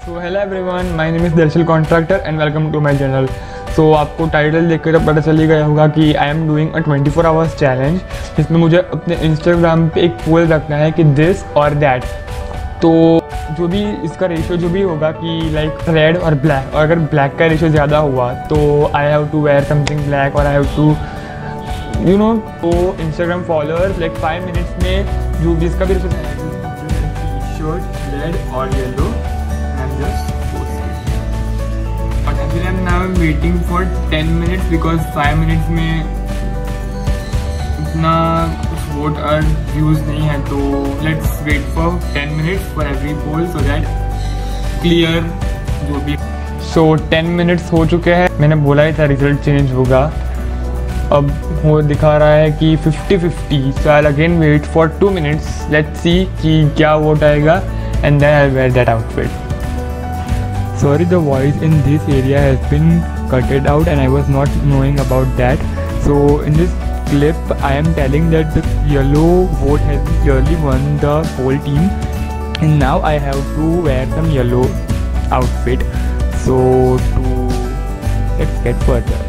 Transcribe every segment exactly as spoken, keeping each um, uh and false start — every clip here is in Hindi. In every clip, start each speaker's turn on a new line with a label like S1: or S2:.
S1: So hello everyone, my name is Darshil Contractor and welcome to my channel. So आपको टाइटल देख कर पता चल ही गया होगा कि I am doing a twenty four hours challenge, जिसमें मुझे अपने इंस्टाग्राम पे एक पोल रखना है कि दिस और दैट। तो जो भी इसका रेशियो जो भी होगा कि लाइक रेड और ब्लैक, और अगर ब्लैक का रेशियो ज़्यादा हुआ तो I have to wear something black और I have to you know. तो Instagram followers like five minutes में जो भी इसका भी रेशियो है, टी शर्ट रेड और yellow and just post it. But actually I'm now waiting for ten minutes because five minutes में इतना कुछ vote और views नहीं है, तो let's wait for ten minutes for every poll so that clear जो भी। So ten minutes हो चुके हैं, मैंने बोला ही था रिजल्ट चेंज होगा। अब वो दिखा रहा है कि fifty fifty, so I'll again wait for two minutes. Let's see कि क्या वोट आएगा and then I'll wear that outfit. Sorry, the voice in this area has been cutted out and I was not knowing about that. So in this clip I am telling that the yellow vote has clearly won the whole team and now I have to wear some yellow outfit. So to let's get further.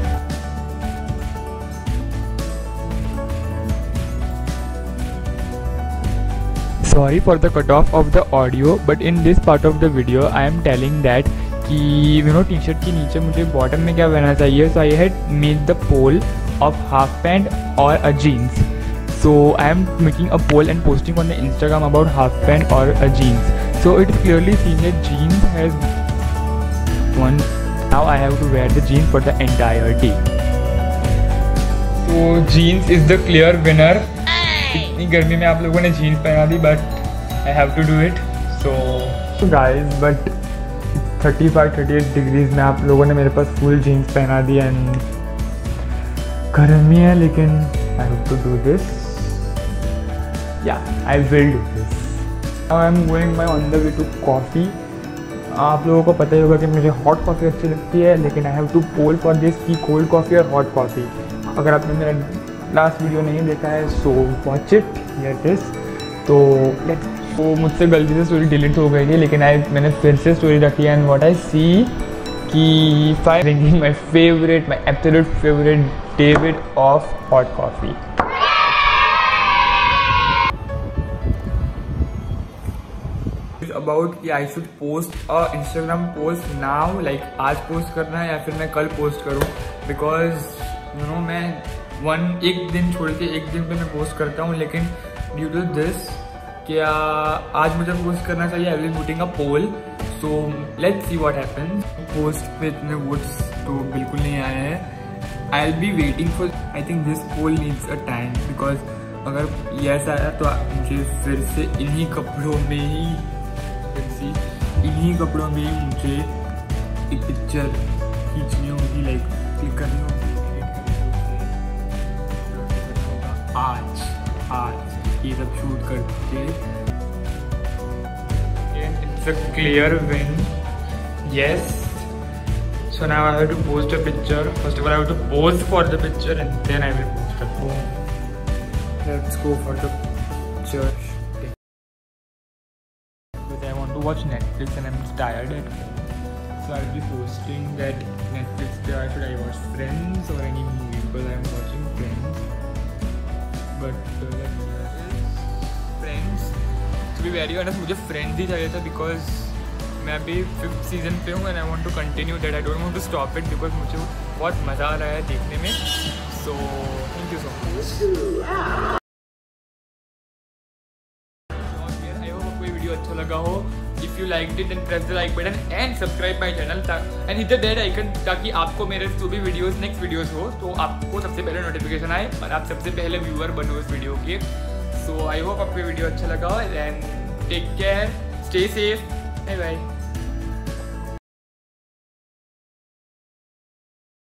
S1: Sorry for the cutoff of the audio, but in this part of the video I am telling that कि यू नो टी शर्ट के नीचे मुझे बॉटम में क्या पहनना चाहिए. So I had made the poll of half pant और a jeans. So I am making a poll and posting on the Instagram about half pant और a jeans. So it is clearly seen that jeans has won. Now I have to wear the jeans for the entire day. So jeans is the clear winner. इतनी गर्मी में आप लोगों ने जीन्स पहना दी, but I have to do it. So guys, but thirty five thirty eight degrees में आप लोगों ने मेरे पास फुल जीन्स पहना दी एंड गर्मी है, लेकिन I have to do this. या I will do this. Now I am going my on the way to coffee. आप लोगों को पता ही होगा कि मुझे हॉट कॉफ़ी अच्छी लगती है, लेकिन I have to poll for this की कोल्ड कॉफ़ी और हॉट कॉफ़ी. अगर आपने मेरा लास्ट वीडियो नहीं देखा है so watch it. Here this. तो लेट्स. तो मुझसे गलती से स्टोरी डिलीट हो गई थी, लेकिन आई मैंने फिर से स्टोरी रखी है एंड व्हाट आई सी कि five drinking my favourite my absolute favourite Davidoff hot coffee. About कि I should post a Instagram post now, like आज पोस्ट करना है या फिर मैं कल पोस्ट करूँ, बिकॉज यू नो मैं वन एक दिन छोड़ के एक दिन पे मैं पोस्ट करता हूँ, लेकिन ड्यू टू दिस क्या आज मुझे पोस्ट करना चाहिए. I will putting a poll. So let's see what happens. Post पे इतने वोट्स तो बिल्कुल नहीं आए हैं. I will be waiting for. I think this poll needs a time, because अगर यस आया तो मुझे फिर से इन्हीं कपड़ों में ही सी इन्हीं कपड़ों में ही मुझे एक पिक्चर खींचनी होगी, लाइक क्लिक करनी होगी. आज आज ये सब शूट करके it's a clear win. Yes. So now I have to post a picture. First of all I have to post for the picture and then I will post the post. Let's go for the picture. Because I want to watch Netflix and I'm tired at home, so I'll be posting that Netflix पे should I watch Friends or any movie, because I'm watching Friends. But Friends, to be very honest मुझे फ्रेंड्स ही चाहिए था, बिकॉज मैं अभी फिफ्थ सीजन पे हूँ and I want to continue that. I don't want to stop it, because मुझे बहुत मज़ा आ रहा है देखने में. So thank you so much. I hope आपको ये वीडियो अच्छा लगा हो. If you like it then press the like button and subscribe my channel and hit the bell icon, ताकि आपको मेरे जो भी वीडियोस नेक्स्ट वीडियोस हो तो आपको सबसे पहले नोटिफिकेशन आए और आप सबसे पहले व्यूअर बनो इस वीडियो के. सो आई होप आपको वीडियो अच्छा लगा and take care, stay safe, bye bye.